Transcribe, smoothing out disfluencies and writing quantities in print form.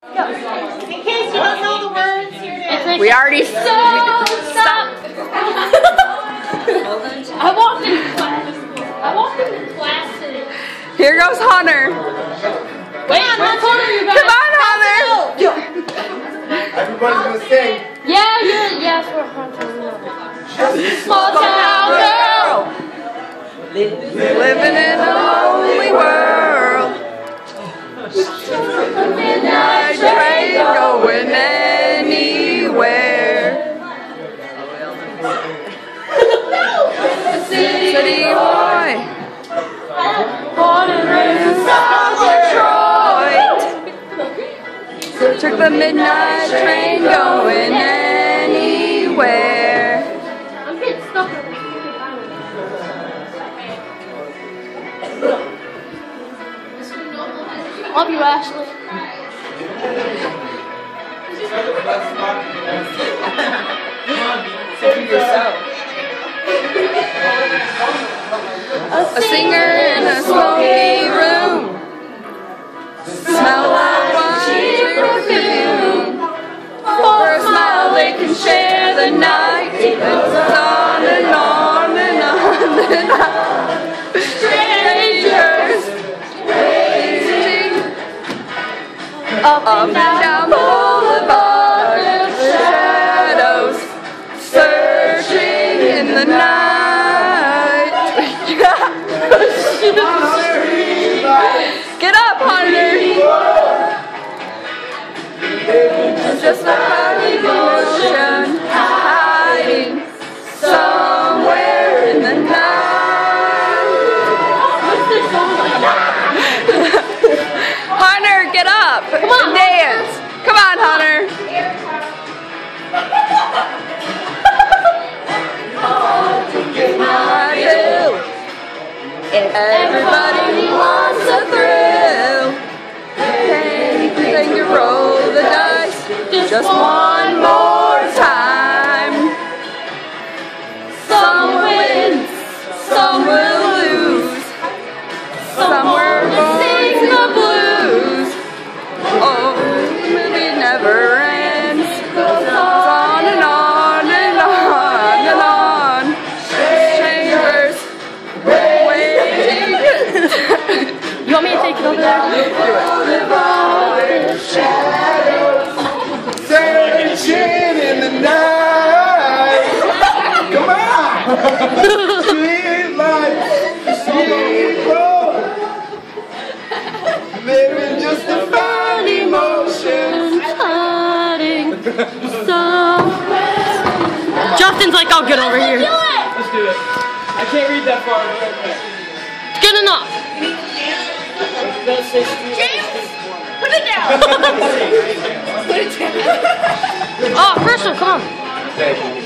In case you don't know the words, here it is. We already stop. I walked in class today. Here goes Hunter. Wait, what corner are you guys? Come on, Hunter. Everybody's gonna sing. Yes, we're Hunter. Small town girl. Living in a lonely world. Midnight train going anywhere. City boy. Born and raised in South Detroit. Took the midnight train going anywhere. I'm getting stuck. Love you, Ashley. A singer in a smoky room. Smell like wine, perfume. For a smile they can share the night. It's on and on and on and on. Strangers waiting up and down Boulevard of shadows, searching in the night. Get up, Hunter! It's just a happy emotion hiding somewhere in the night. Hunter, get up and dance. Come on, Hunter. Everybody wants a thrill. Anything to roll the dice. Just one more time. Some will win, some will lose. Some were born to sing the blues. Oh, the movie never ends. Goes on and on and on and on. Strangers waiting. You want me to take it over there? Searching in the night. Come on. Sweet life, sweet road. Living just to find emotions. Justin's like, I'll get over here. Let's do it. I can't read that far. It's good enough. James, Put it down. Oh, Crystal, come on. Thank you.